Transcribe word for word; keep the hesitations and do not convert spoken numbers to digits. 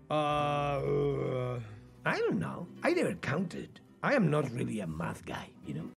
Uh, I don't know. I never counted. I am not really a math guy, you know?